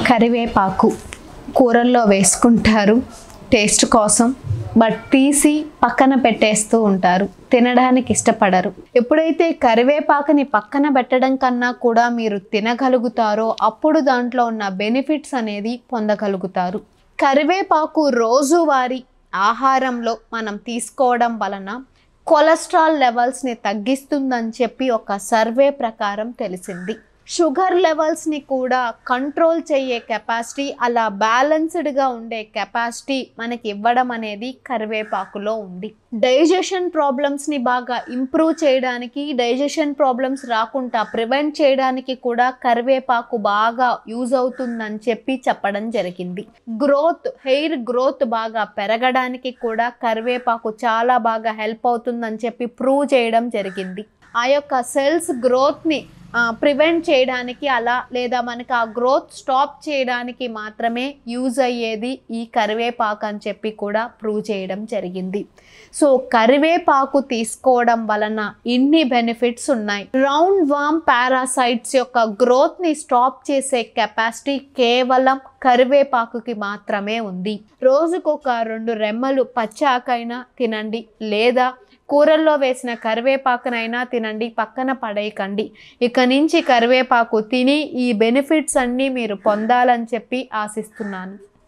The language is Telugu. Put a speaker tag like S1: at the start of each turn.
S1: కరివేపాకు కూరల్లో వేసుకుంటారు టేస్ట్ కోసం, బట్ తీసి పక్కన పెట్టేస్తూ ఉంటారు, తినడానికి ఇష్టపడరు. ఎప్పుడైతే కరివేపాకుని పక్కన పెట్టడం కన్నా కూడా మీరు తినగలుగుతారో అప్పుడు దాంట్లో ఉన్న బెనిఫిట్స్ అనేది పొందగలుగుతారు. కరివేపాకు రోజువారీ ఆహారంలో మనం తీసుకోవడం వలన కొలెస్ట్రాల్ లెవెల్స్ని తగ్గిస్తుందని చెప్పి ఒక సర్వే ప్రకారం తెలిసింది. షుగర్ లెవెల్స్ని కూడా కంట్రోల్ చేయే కెపాసిటీ, అలా బ్యాలెన్స్డ్గా ఉండే కెపాసిటీ మనకి ఇవ్వడం అనేది కరివేపాకులో ఉంది. డైజెషన్ ప్రాబ్లమ్స్ని బాగా ఇంప్రూవ్ చేయడానికి, డైజెషన్ ప్రాబ్లమ్స్ రాకుండా ప్రివెంట్ చేయడానికి కూడా కరివేపాకు బాగా యూజ్ అవుతుందని చెప్పి చెప్పడం జరిగింది. హెయిర్ గ్రోత్ బాగా పెరగడానికి కూడా కరివేపాకు చాలా బాగా హెల్ప్ అవుతుందని చెప్పి ప్రూవ్ చేయడం జరిగింది. ఆ యొక్క సెల్స్ గ్రోత్ని ప్రివెంట్ చేయడానికి అలా లేదా మనకి ఆ గ్రోత్ స్టాప్ చేయడానికి మాత్రమే యూజ్ అయ్యేది ఈ కరివేపాకు అని చెప్పి కూడా ప్రూవ్ చేయడం జరిగింది. సో కరివేపాకు తీసుకోవడం వలన ఇన్ని బెనిఫిట్స్ ఉన్నాయి. రౌండ్ వామ్ పారాసైట్స్ యొక్క గ్రోత్ని స్టాప్ చేసే కెపాసిటీ కేవలం కరివేపాకుకి మాత్రమే ఉంది. రోజుకొక 2 రెమ్మలు పచ్చాకైనా తినండి, లేదా కూరల్లో వేసిన కరివేపాకునైనా తినండి, పక్కన పడేయకండి. ఇక నుంచి కరివేపాకు తిని ఈ బెనిఫిట్స్ అన్నీ మీరు పొందాలని చెప్పి ఆశిస్తున్నాను.